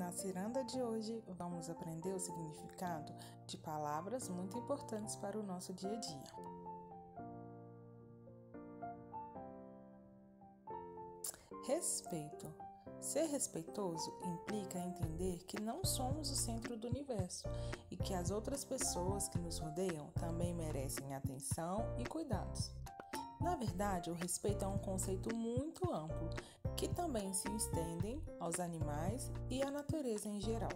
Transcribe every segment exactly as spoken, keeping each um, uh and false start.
Na ciranda de hoje, vamos aprender o significado de palavras muito importantes para o nosso dia a dia. Respeito. Ser respeitoso implica entender que não somos o centro do universo e que as outras pessoas que nos rodeiam também merecem atenção e cuidados. Na verdade, o respeito é um conceito muito amplo, que também se estende aos animais e à natureza em geral.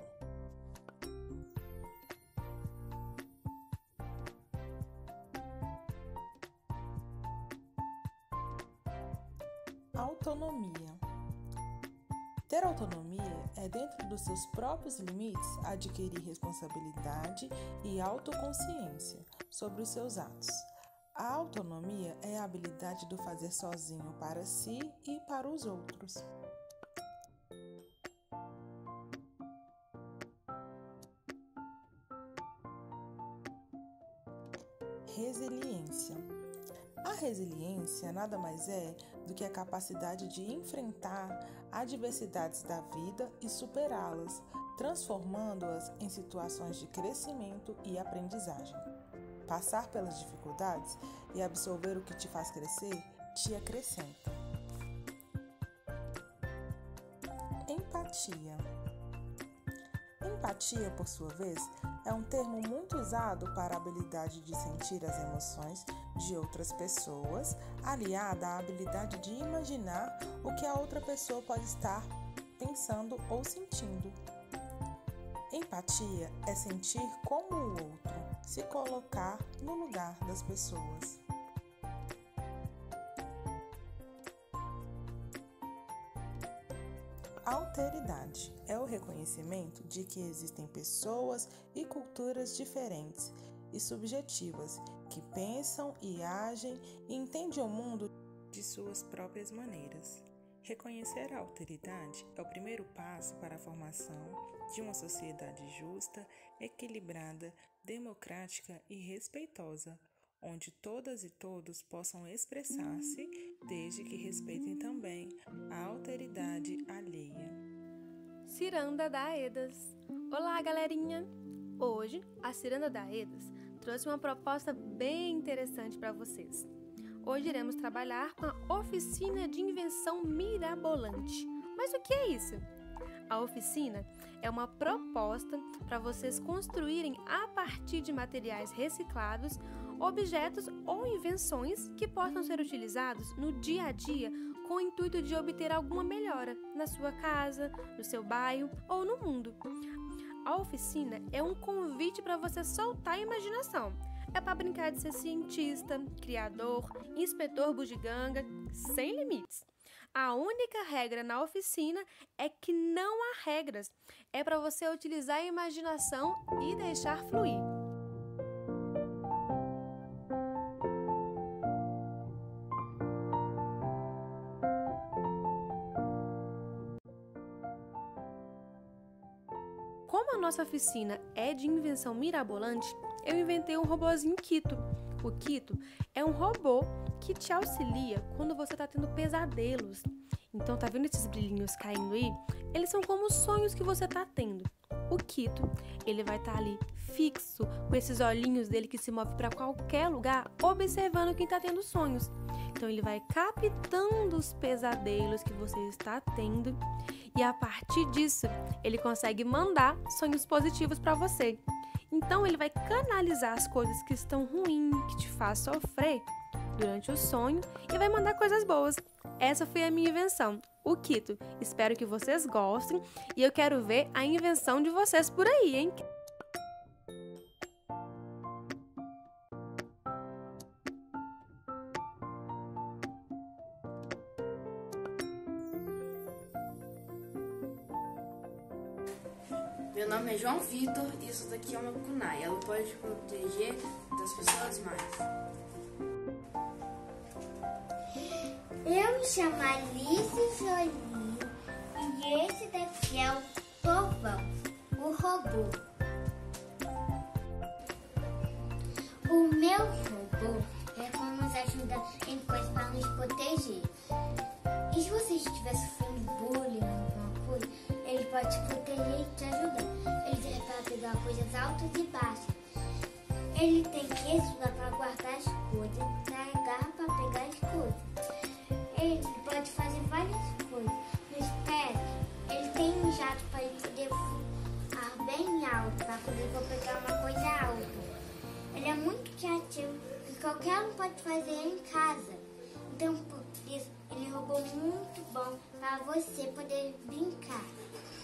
Autonomia. Ter autonomia é, dentro dos seus próprios limites, adquirir responsabilidade e autoconsciência sobre os seus atos. A autonomia é a habilidade do fazer sozinho para si e para os outros. Resiliência. A resiliência nada mais é do que a capacidade de enfrentar adversidades da vida e superá-las, transformando-as em situações de crescimento e aprendizagem. Passar pelas dificuldades e absorver o que te faz crescer te acrescenta. Empatia. Empatia, por sua vez, é um termo muito usado para a habilidade de sentir as emoções de outras pessoas, aliada à habilidade de imaginar o que a outra pessoa pode estar pensando ou sentindo. Empatia é sentir como o outro, se colocar no lugar das pessoas. Alteridade é o reconhecimento de que existem pessoas e culturas diferentes e subjetivas que pensam e agem e entendem o mundo de suas próprias maneiras. Reconhecer a alteridade é o primeiro passo para a formação de uma sociedade justa, equilibrada, democrática e respeitosa, onde todas e todos possam expressar-se, desde que respeitem também a alteridade alheia. Ciranda da Aedas. Olá, galerinha! Hoje, a Ciranda da Aedas trouxe uma proposta bem interessante para vocês. Hoje iremos trabalhar com a oficina de invenção mirabolante. Mas o que é isso? A oficina é uma proposta para vocês construírem a partir de materiais reciclados, objetos ou invenções que possam ser utilizados no dia a dia com o intuito de obter alguma melhora na sua casa, no seu bairro ou no mundo. A oficina é um convite para você soltar a imaginação. É para brincar de ser cientista, criador, inspetor bugiganga, sem limites. A única regra na oficina é que não há regras. É para você utilizar a imaginação e deixar fluir. Como a nossa oficina é de invenção mirabolante, eu inventei um robozinho Kito. O Kito é um robô que te auxilia quando você está tendo pesadelos. Então, tá vendo esses brilhinhos caindo aí? Eles são como os sonhos que você tá tendo. O Kito, ele vai estar ali fixo, com esses olhinhos dele que se move para qualquer lugar, observando quem tá tendo sonhos. Então, ele vai captando os pesadelos que você está tendo e a partir disso, ele consegue mandar sonhos positivos para você. Então, ele vai canalizar as coisas que estão ruins, que te faz sofrer durante o sonho e vai mandar coisas boas. Essa foi a minha invenção, o Kito. Espero que vocês gostem e eu quero ver a invenção de vocês por aí, hein? Meu nome é João Vitor e isso daqui é uma kunai. Ela pode proteger das pessoas mais. Eu me chamo Alice Jolie e esse daqui é o Povão, o robô. O meu robô é como nos ajuda em coisas para nos proteger. E se você estiver sofrendo bullying, alguma coisa, ele pode te proteger e te ajudar. Ele serve para pegar coisas altas e baixas. Ele tem queixo para guardar as coisas, carregar para pegar as coisas. Ele pode fazer várias coisas. Nos pés, ele tem um jato para ele poder voar bem alto, para poder pegar uma coisa alta. Ele é muito criativo, que qualquer um pode fazer em casa. Então, por isso, ele é um robô muito bom para você poder brincar.